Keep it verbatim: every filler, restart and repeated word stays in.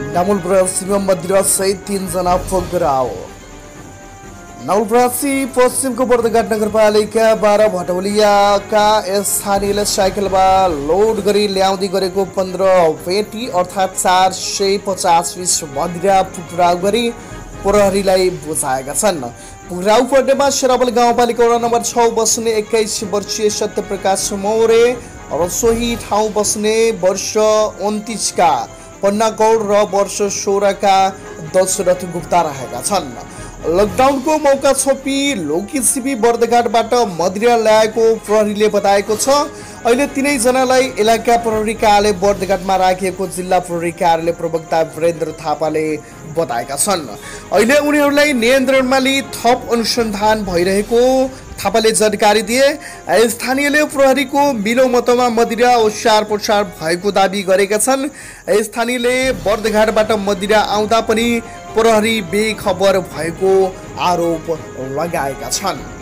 नवलपरासीमा मदिरा सहित तीनजना पक्राउ। नवलपरासी पश्चिमको बर्दघाट नगरपालिका बाह्र भटौलियाका स्थानीयले साइकलमा लोड गरी ल्याउँदै गरेको पन्ध्र पेटी अर्थात् चार सय पचास पिस मदिरा पक्राउ गरी प्रहरीलाई बुझाएका छन्। पक्राउ पर्नेमा शेरावल गाउँपालिका वडा नम्बर छ बस्ने एक्काइस वर्षीय सत्यप्रकाश मौर्य र सोही ठाउँ बस्ने वर्ष उन्तिसका पन्ना गौड र वर्ष सोह्रका दशरथ गुप्ता रहेका छन्। लकडाउनको मौका छोपी लोकिसिपी बर्दघाटबाट मदिरा ल्याएको प्रहरीले बताएको छ। अहिले तीनैजनालाई इलाका प्रहरी कार्यालय बर्दघाटमा राखिएको जिल्ला प्रहरी कार्यालय प्रवक्ता वीरेन्द्र थापाले बताएका छन्। अहिले उनीहरूलाई नियन्त्रणमा लिई थप अनुसन्धान भइरहेको थापाले जानकारी दिए। स्थानीयले प्रहरीको मिलोमतोमा मदिरा ओसार पोसार भएको दाबी गरेका छन्। स्थानीयले बर्दघाटबाट मदिरा आउँदा पनि प्रहरी बेखबर भएको आरोप लगाएका छन्।